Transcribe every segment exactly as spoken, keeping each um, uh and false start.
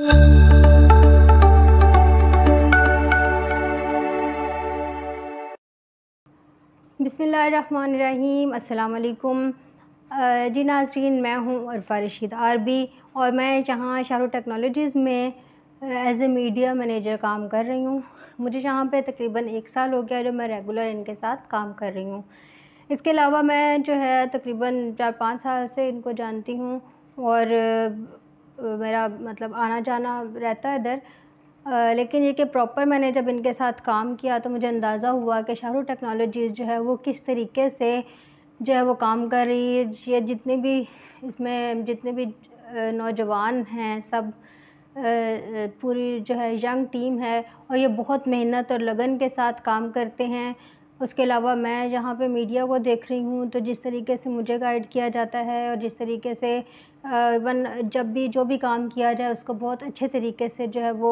बिस्मिल्लाहिर्रहमानिर्रहीम, अस्सलाम वालेकुम। जी नाज़रीन, मैं हूँ अरफा आरबी और मैं यहाँ शाहरुह टेक्नोलॉजीज़ में एज़ ए मीडिया मैनेजर काम कर रही हूँ। मुझे यहाँ पे तकरीबन एक साल हो गया जो मैं रेगुलर इनके साथ काम कर रही हूँ। इसके अलावा मैं जो है तकरीबन चार पाँच साल से इनको जानती हूँ और मेरा मतलब आना जाना रहता है इधर। Uh, लेकिन ये कि प्रॉपर मैंने जब इनके साथ काम किया तो मुझे अंदाज़ा हुआ कि शाहरुह टेक्नोलॉजीज़ जो है वो किस तरीके से जो है वो काम कर रही है। ये जितने भी इसमें जितने भी नौजवान हैं सब पूरी जो है यंग टीम है और ये बहुत मेहनत और लगन के साथ काम करते हैं। उसके अलावा मैं यहाँ पे मीडिया को देख रही हूँ तो जिस तरीके से मुझे गाइड किया जाता है और जिस तरीके से इवन जब भी जो भी काम किया जाए उसको बहुत अच्छे तरीके से जो है वो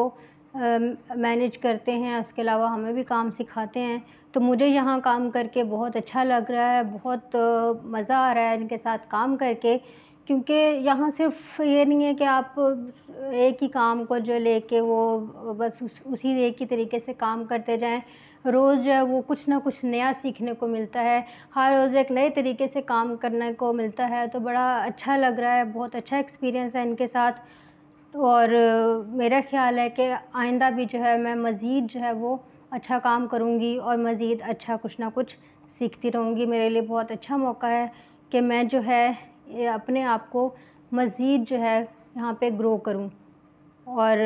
मैनेज करते हैं। उसके अलावा हमें भी काम सिखाते हैं। तो मुझे यहाँ काम करके बहुत अच्छा लग रहा है, बहुत मज़ा आ रहा है इनके साथ काम करके, क्योंकि यहाँ सिर्फ ये नहीं है कि आप एक ही काम को जो लेके वो बस उस, उसी एक ही तरीके से काम करते जाएं। रोज़ जो है वो कुछ ना कुछ नया सीखने को मिलता है, हर रोज़ एक नए तरीके से काम करने को मिलता है। तो बड़ा अच्छा लग रहा है, बहुत अच्छा एक्सपीरियंस है इनके साथ और मेरा ख़्याल है कि आइंदा भी जो है मैं मज़ीद जो है वो अच्छा काम करूँगी और मज़ीद अच्छा कुछ ना कुछ सीखती रहूँगी। मेरे लिए बहुत अच्छा मौका है कि मैं जो है अपने आप को मज़ीद जो है यहाँ पे ग्रो करूँ। और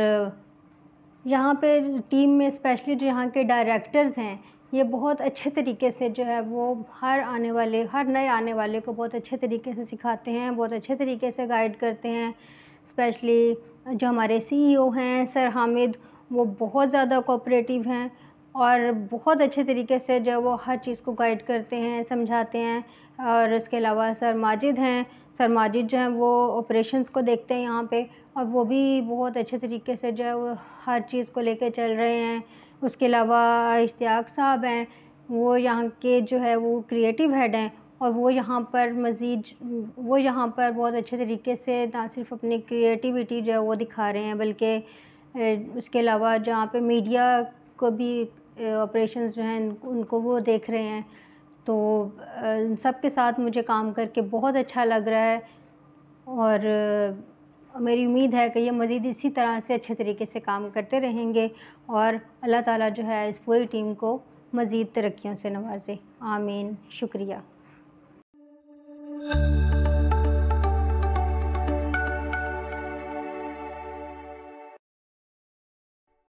यहाँ पे टीम में स्पेशली जो यहाँ के डायरेक्टर्स हैं ये बहुत अच्छे तरीके से जो है वो हर आने वाले हर नए आने वाले को बहुत अच्छे तरीके से सिखाते हैं, बहुत अच्छे तरीके से गाइड करते हैं। स्पेशली जो हमारे सीईओ हैं सर हामिद, वो बहुत ज़्यादा कोऑपरेटिव हैं और बहुत अच्छे तरीके से जो वो हर चीज़ को गाइड करते हैं, समझाते हैं। और इसके अलावा सर माजिद हैं, सर माजिद जो हैं वो ऑपरेशंस को देखते हैं यहाँ पे और वो भी बहुत अच्छे तरीके से जो है वो हर चीज़ को लेके चल रहे हैं। उसके अलावा इश्तियाक साहब हैं, वो यहाँ के जो है वो क्रिएटिव हेड हैं और वो यहाँ पर मज़ीद वो यहाँ पर बहुत अच्छे तरीके से ना सिर्फ अपनी क्रिएटिविटी जो है वो दिखा रहे हैं, बल्कि उसके अलावा जहाँ पे मीडिया को भी ऑपरेशंस जो हैं उनको वो देख रहे हैं। तो सब के साथ मुझे काम करके बहुत अच्छा लग रहा है और मेरी उम्मीद है कि ये मज़ीद इसी तरह से अच्छे तरीके से काम करते रहेंगे और अल्लाह ताला जो है इस पूरी टीम को मज़ीद तरक्कियों से नवाजे। आमीन। शुक्रिया।